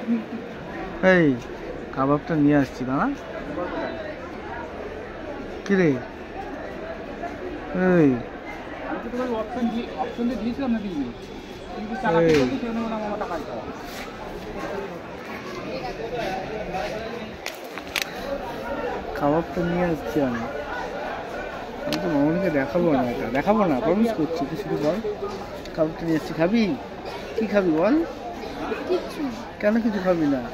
এই কাবাবটা নিয়ে আসছি দাঁড়া। কি রে এই কাবাবটা নিয়ে আসছি আমি তো মামনিকে দেখাবো না, এটা দেখাবো না, প্রমিস করছি। তুই শুধু বল কাবাবটা নিয়ে আসছি, খাবি? কি খাবি বল? কেন কিছু খাবি না?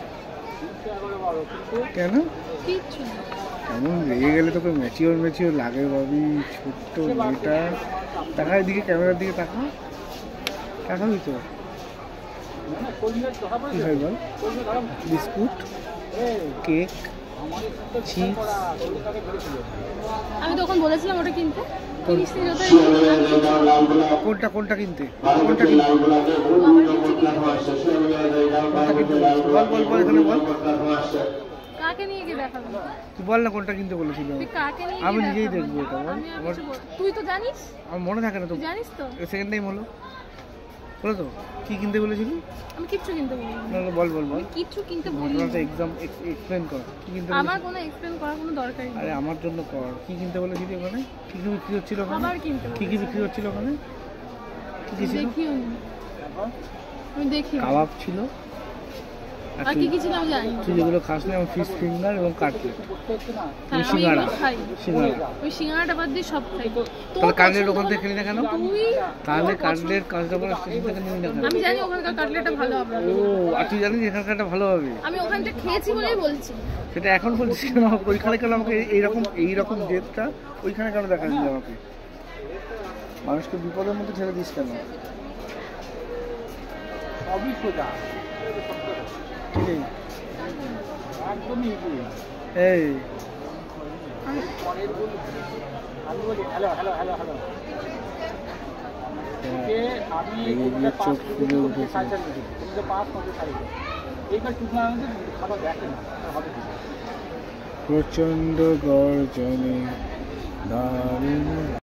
কেন? এমন রেগে গেলে তোকে ম্যাচিওর লাগে ভাবি। ছোট্ট মেয়েটা, টাকা এদিকে, ক্যামেরার দিকে টাকা খাবি তো? কি হয় বল? Biscuit, cake, chips. আমি তখন বলেছিলাম ওটা কিনতে। কোনটা কোনটা কিনতে? কোনটা কিনতে? বল বল বল, এখানে বল। কাকে নিয়ে গিয়ে দেখাবো? তুই বল না কোনটা কিনতে বলেছিল। আমি নিজেই দেখবো এটা। বল। তুই তো জানিস। আমার মনে থাকে না তো। জানিস তো। সেকেন্ড টাইম হলো তো। কি কিনতে বলেছিলি? আমি কিচ্ছু কিনতে বলিনি। না বল বল বল। কিচ্ছু কিনতে বলিনি। ঘটনাটা এক্সপ্লেইন কর। কি কিনতে? আমার কোনো এক্সপ্লেইন করার কোনো দরকার নেই। আরে আমার জন্য কর। কি কিনতে বলেছিলি ওখানে? কি কি বিক্রি হচ্ছিল ওখানে? খাবার কিনতে। কি কি বিক্রি হচ্ছিল ওখানে? কি কি ছিল? আমি দেখি। কাবাব ছিল। আর কি কি ছিল আমি জানি না। তুই যেগুলো খাস না, ফিশ ফিঙ্গার এবং কাটলেট। আমি সিঙ্গাড়া খাই। সিঙ্গাড়া। ওই সিঙ্গাড়াটা বাদ দিয়ে সব খাই। তাহলে কাটলেট ওখান থেকে কিনে না কেন? তাহলে কাটলেট কাঁচরাপাড়া স্টেশন থেকে নিবি না কেন? আমি জানি ওখানকার কাটলেটটা ভালো হবে। ও, আর তুই জানিস এখানকারটা ভালো হবে? আমি ওখানটা খেয়েছি বলেই বলছি। সেটা এখন বলছিস কেন? ওইখানে কেন আমাকে এইরকম জেদটা ওইখানে কেন দেখাচ্ছিস আমাকে? মানুষকে বিপদের মধ্যে ছেড়ে দিস কেন? সবই সোজা। এই চোখ ফুলে উঠেছে। প্রচন্ড গর্জনে দারুণ